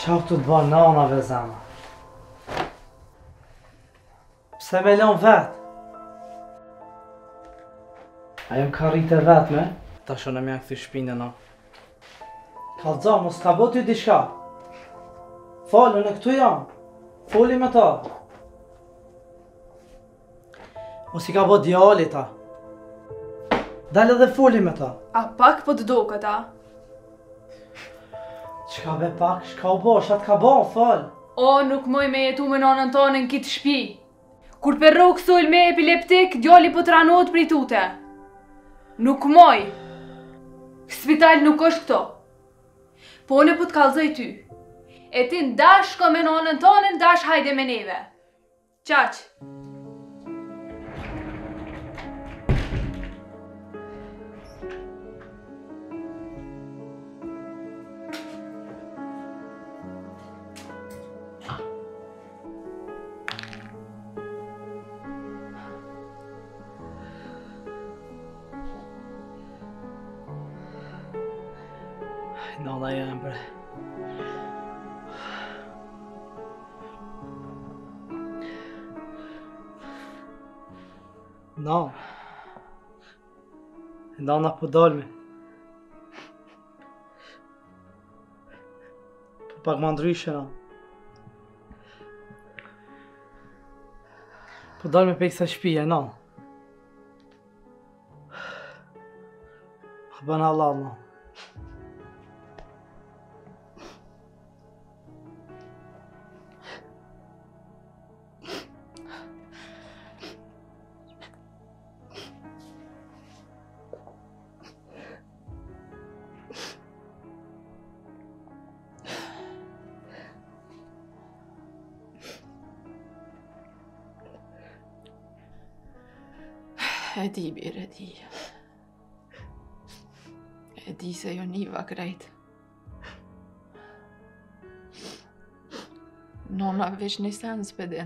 Qa këtu të bërë nanave zama? Pse me lën vetë? Ajo më ka rritë e vetë me? Ta shone me ja këthi shpinë na. Kallëza, mos ka bë ty diçka. Falë, në këtu jam. Foli me ta. Mos i ka bë djali ta. Dalë edhe foli me ta. A pak po të do këta? Qka be pak, shka u bo, shatë ka bo, falë. O, nuk moj me jetu me nanën tonë në kitë shpi. Kur për rogë thull me epileptik, djali po të ranot për i tute. Nuk moj. Spital nuk është këto. Po në po të kalzoj ty. E ti ndash ko me nanën tonë, ndash hajde me neve. Qaq. Nana jam bre. Nana po dalme. Po pak ma ndryshe na. Po dalme pe kësa shpije, na. Bën Allah, na. E di, birë, e di. E di se jo niva krejt. Nona veç një sens pëdin.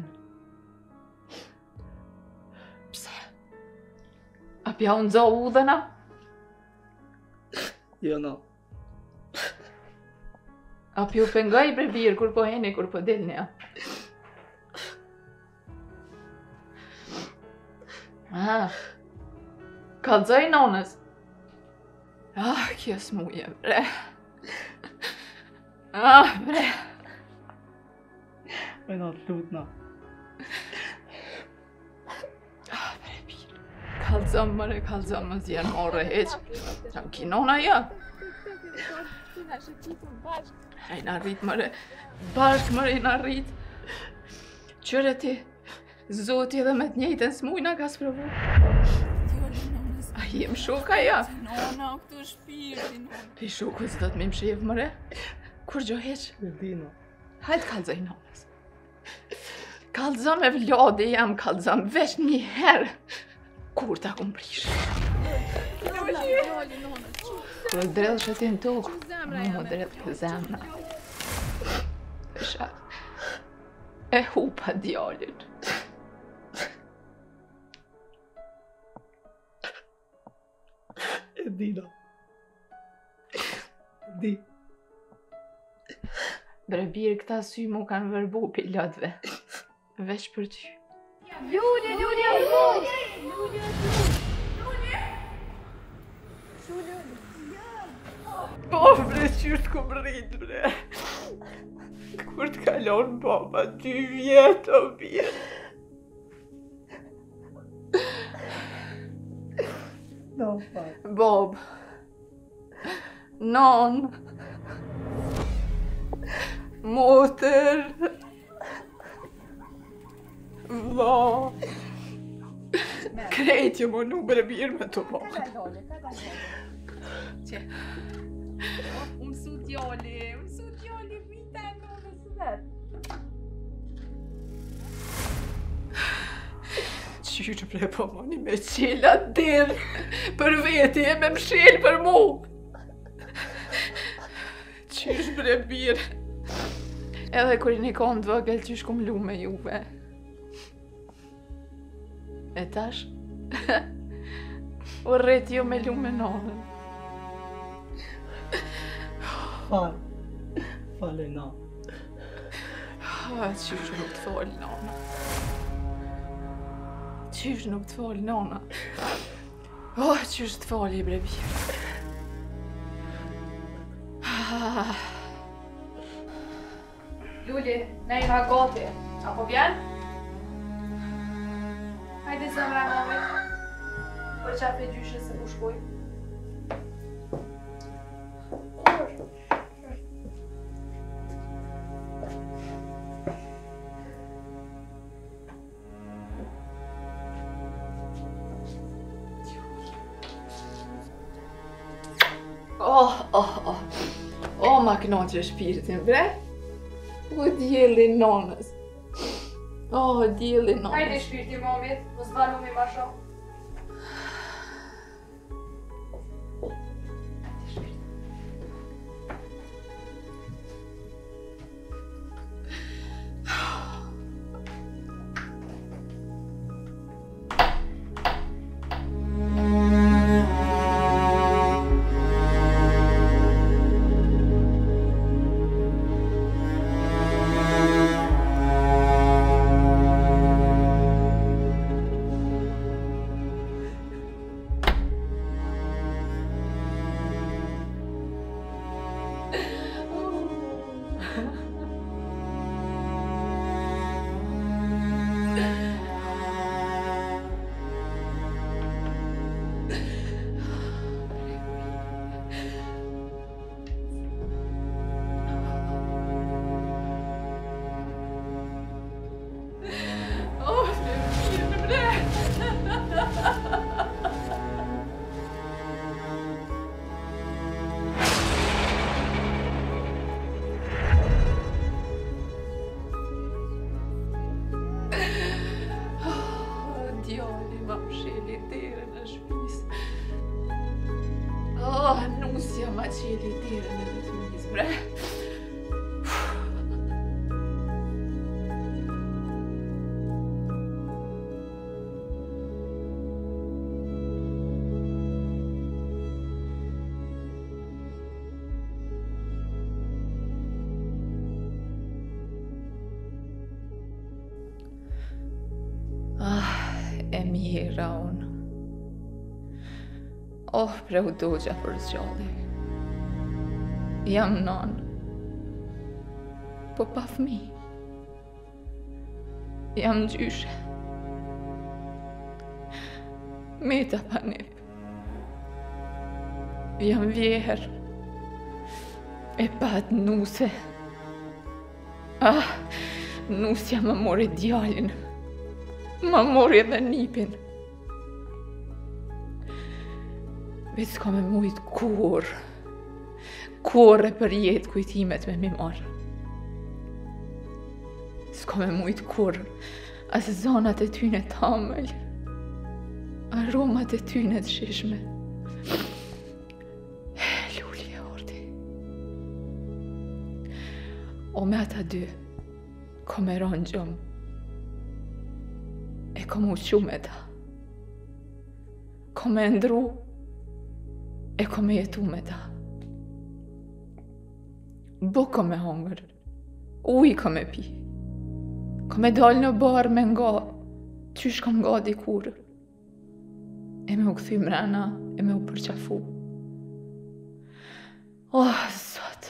Pse? A pja unë zo udhëna? Jo, na. A pju pengaj bre birë kur po heni, kur po dilni, a? Kalzoj nonës. Kjo s'muje, bre. Bre. Me na të lut, na. Bre, birë. Kalzom, mëre, kalzom, më zjerë more heq. Qa ki nona jo? E na rrit, mëre. Bashk, mëre, na rrit. Qëre ti, zoti edhe me të njejtën s'mujna ka s'provu. A jem shoka ja? Nona, këtu shpirtin. Pi shoku s'do të më mshiv, mëre. Kur gjo heq? Dino. Hajtë kalzoj nonës. Kalzom e vlodi jam, kalzom veç një herë. Kur ta kum prish? Kër dredhë që ti në tokë, mu dredhë për zemna. Pesha, e hupa djallin. E di, na. Di. Bre birë, këta sy mu kanë vërbu pilotve. Veç për ty. Lulje, lulje, lulje! Po, bre, qyrt ku më rrit, bre. Kur të kalon baba, 2 vjetë, o birë. No, faj. Bob. Non. Moter. Vla. Krejt ju më nu bre birë me të bërë. Që? Mësu djali, vita e nonës vetë. Qyrë bre po moni me qila dirë. Për veti e me mshil për mu. Qysh bre birë. Edhe kur i një konë të vëgëll qysh kum lu me juve. E tash? O rret jo me lu me nonën. Fale, na. Qysh nuk të fol, nona. Qysh nuk të fol, nona. Qysh të fol, i bre birë. Luli, ne jena gati. Apo vjen? Hajde zemra mami. Për qafe gjyshe se ku shkoj. Ma kënaqe shpirtin, bre. O, djeli nonës. O, djeli nonës. Hajde shpirti momit, mos banumi ma shumë. Nusja ma qeli derën e vetëmis, bre. E mira unë. Bre u dogja për zgjalli. Jam non. Po pa fëmi. Jam gjyshe. Meta pa nip. Jam vjeher. E pat nuse. Nusja më mori djalin. Më mori edhe nipin. Vetë s'ka me mujt kur e për jetë kujtimet me mi marë. S'ka me mujt kur as zonat e tyne tamëll, aromat e tyne të shishme. Luli e ordi. O me ata dy, ko me ronë gjumë, e ko mu qu me ta, ko me ndru, e ko me jetu me ta. Buk ko me hongër, uj ko me pi, ko me dal në barë me nga, qysh kom nga dikur, e me u këthy mrena, e me u përqafu. Zot.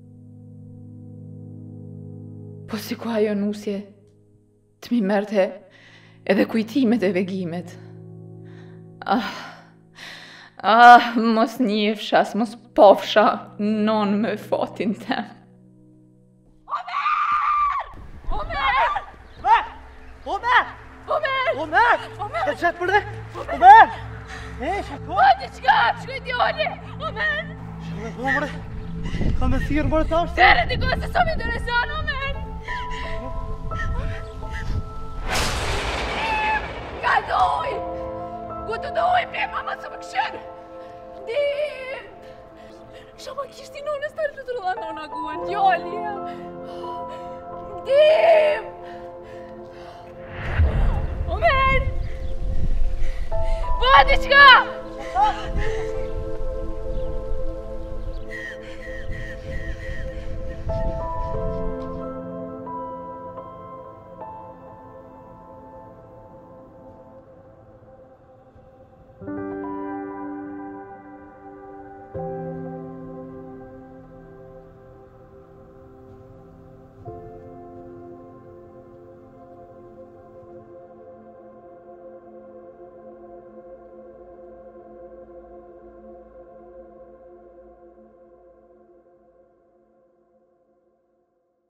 Po si ku ajo nusje, të mi merte edhe kujtimet e vegimet. Mos njefsha, mos pofsha non me fatin tem. Omer! Të qatë për dhe? Omer! Po, t'i qka, shkoj djoli! Omer! Omer! Ka me thirë mërë të ashtë? Tere t'i kohë se so më interesan, Omer! Ka doj! Ku të doj, bre, mama së më këshën! Dim! Shama kishti nonës të rëtë rëdha nona guën, djoli! Dim! Omer! Po, t'i qka!